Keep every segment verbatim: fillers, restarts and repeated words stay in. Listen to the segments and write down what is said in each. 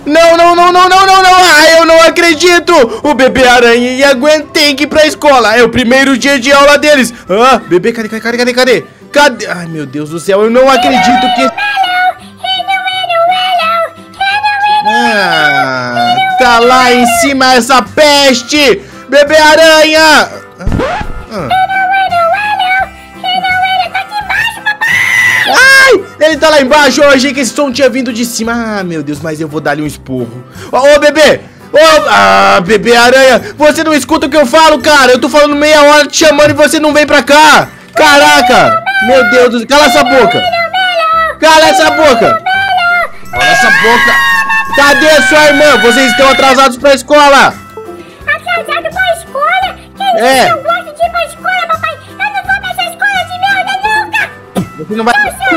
Não, não, não, não, não, não, não. Ah, eu não acredito. O bebê aranha e a Gwen tem que ir pra escola. É o primeiro dia de aula deles. Ah, bebê, cadê, cadê, cadê, cadê? Cadê? Ai, meu Deus do céu, eu não acredito que... Ah, tá lá em cima essa peste. Bebê aranha. Ah. Ai, ele tá lá embaixo. Eu achei que esse som tinha vindo de cima. Ah, meu Deus, mas eu vou dar-lhe um esporro. Ô, ô, bebê. Ô, ah, bebê aranha. Você não escuta o que eu falo, cara. Eu tô falando meia hora te chamando e você não vem pra cá. Caraca. Meu Deus do céu. Cala essa boca. Cala essa boca. Cala essa boca. Cadê a sua irmã? Vocês estão atrasados pra escola. Atrasado pra escola? Que É. Eu gosto de ir pra escola, papai. Eu não vou pra essa escola de merda nunca. Você não vai...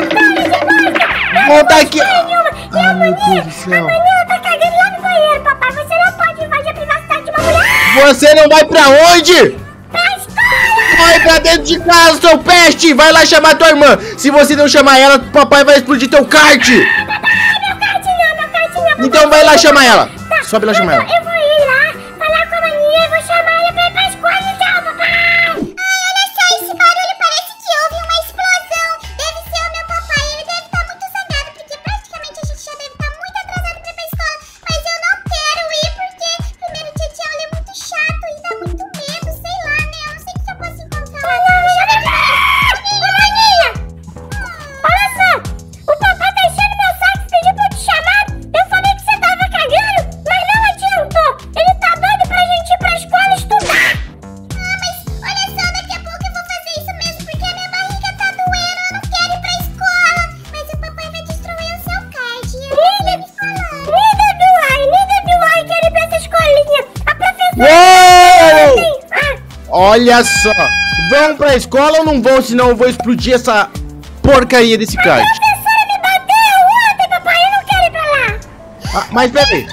Volta Volta aqui. Ai, meu Deus do céu. Amanhã tá cagando lá no banheiro, papai. Você não pode invadir a privacidade de uma mulher. Você não vai pra onde? Pra escola. Vai pra dentro de casa, seu peste. Vai lá chamar tua irmã. Se você não chamar ela, papai vai explodir teu kart. Meu cartinho, meu cartinho. Então vai lá chamar ela. Tá, Sobe lá eu chamar vou- ela. Eu vou ir lá, falar com a Maninha e vou chamar ela pra ir pra escola então, papai. Ai, olha só, esse barulho parece que houve uma explosão. Deve ser o meu papai, ele deve estar muito zangado, porque praticamente a gente já deve estar muito atrasado pra ir pra escola. Mas eu não quero ir, porque primeiro dia de aula é muito chato e dá muito medo, sei lá, né? Eu não sei se eu posso encontrar lá. Deixa eu ver aqui. Ô, Maninha! Olha só, o papai tá enchendo meu saco, pediu pra eu te chamar. Eu falei que você tava cagando, mas não adiantou. Ele tá doido pra gente ir pra escola estudar. Ah, mas olha só, daqui a pouco eu vou fazer isso mesmo, porque a minha barriga tá doendo, eu não quero ir pra escola. Mas o papai vai destruir o seu card. Neither, neither do I, neither do I quero ir pra essa escolinha. A professora... Uou! Ah, Olha só. Vão pra escola ou não vão? Senão eu vou explodir essa porcaria desse kart. a professora me bateu ontem, papai, eu não quero ir pra lá. Ah, mas peraí.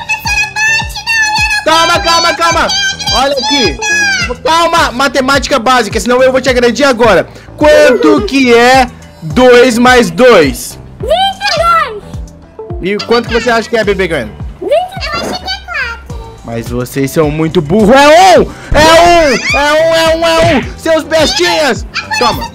Calma, calma, calma. Olha aqui. Calma, matemática básica, senão eu vou te agredir agora. Quanto que é dois mais dois? vinte e dois. E quanto que você acha que é, bebê Gwen? vinte Eu achei que é quatro. Mas vocês são muito burros. É um! É um! É um, é um, é um! Seus bestinhas! Toma.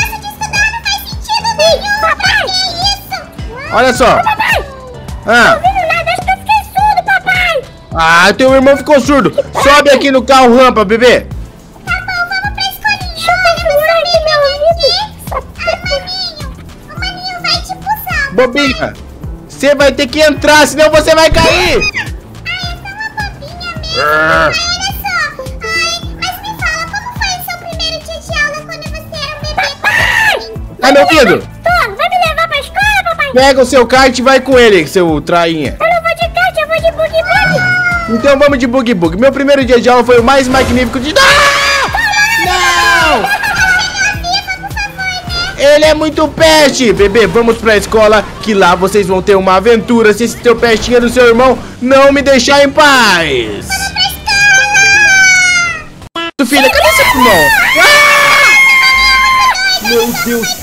Papai! Que isso? Olha só. Papai! Ah, Não vi nada, acho que eu fiquei surdo, papai! ah, teu irmão ficou surdo. Sobe aqui no carro rampa, bebê. Tá bom, vamos pra escolinha. Deixa eu segurar aqui meu ouvido. Ai, maninho. O maninho vai te puxar. Bobinha, você vai ter que entrar, senão você vai cair. Ai, essa é uma bobinha mesmo. Ai, olha só. Ai, mas me fala, como foi o seu primeiro dia de aula quando você era um bebê? Papai! Tá me ouvindo? Tô, vai me levar pra escola, papai? Pega o seu kart e vai com ele, seu trainha. Eu não vou de kart, eu vou de bug-bug. Então vamos de bug bug. Meu primeiro dia de aula foi o mais magnífico de... Ah! Não! Ele é muito peste. Bebê, vamos pra escola, que lá vocês vão ter uma aventura se esse teu pestinha do seu irmão não me deixar em paz. Tu filha, cadê seu irmão? Ah! Meu Deus.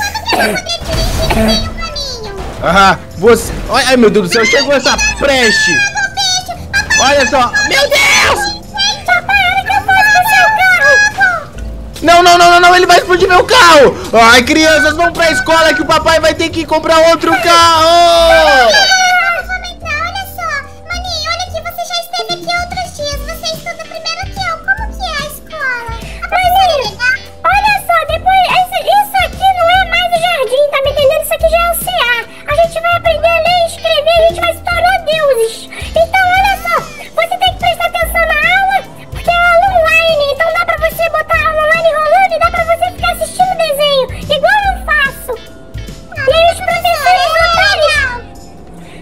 Ah, você... Ai, meu Deus do céu, chegou essa preste. Olha só. Meu Deus! Papai, olha que eu faço com o seu carro. Não, não, não, não, não, ele vai explodir meu carro. Ai, crianças, vão pra escola que o papai vai ter que comprar outro carro. Vamos entrar, olha só. Maninho, olha aqui, você já esteve aqui outros dias. Você estuda primeiro que eu. Como que é a escola? Maninho, olha só, depois... Isso, isso aqui não é mais o jardim, tá me entendendo? Isso aqui já é o C A. A gente vai aprender a ler e escrever, a gente vai se tornar deuses. Então, olha só, você tem que prestar atenção na aula, porque é aula online. Então dá pra você botar a aula online rolando e dá pra você ficar assistindo desenho, igual eu faço. E aí os professores otários...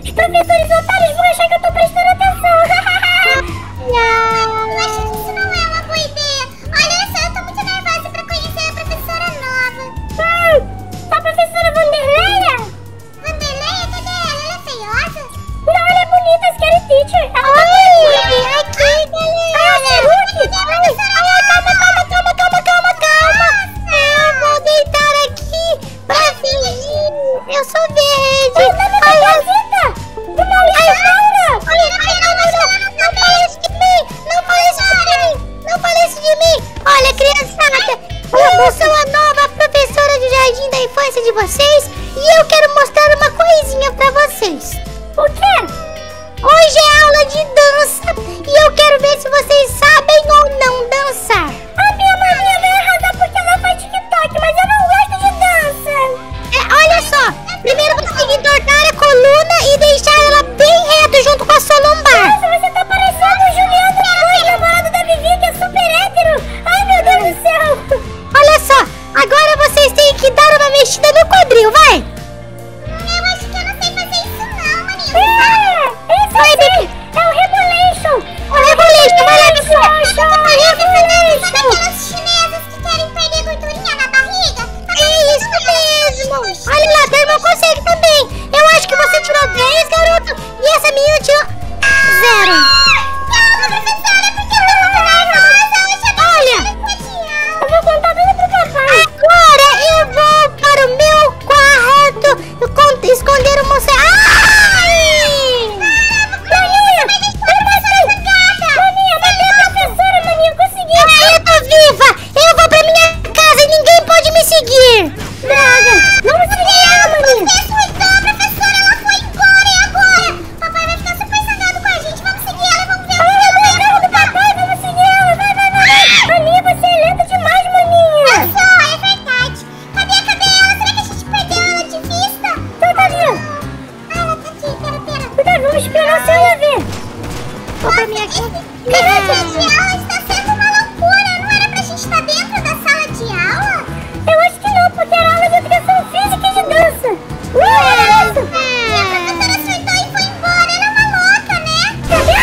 Deixou pra mim aqui. Esse dia de aula está sendo uma loucura. Não era pra gente estar dentro da sala de aula? Eu acho que não, porque era aula de educação física e de dança. Não era isso? E a professora surtou e foi embora. Ela é uma louca, né?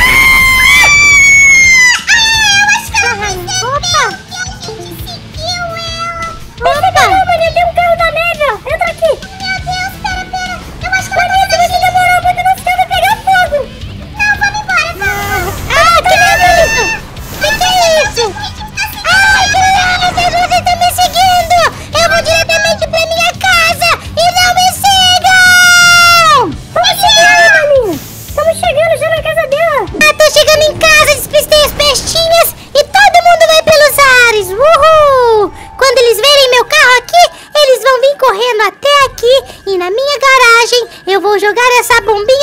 Ah, eu acho que ela foi sem Opa! que a gente seguiu ela. Opa! Não, Maninha, tem um carro da neve, ó. Entra aqui. Meu Deus, pera, pera. Eu acho que ela Maninha, se você demorar muito, não se vai pegar fogo. Não, vamos embora, vamos. Ah, que nada isso? Que que é isso? Ai, que nada, você tá me seguindo. Eu vou diretamente pra minha casa e não me sigam. Vamos chegar, Maninha. Estamos chegando já na casa dela. Ah, tô chegando em casa, despistei as pestinhas e todo mundo vai pelos ares. Uhul! Quando eles verem meu carro aqui, eles vão vir correndo até aqui e na minha garagem eu vou jogar essa bombinha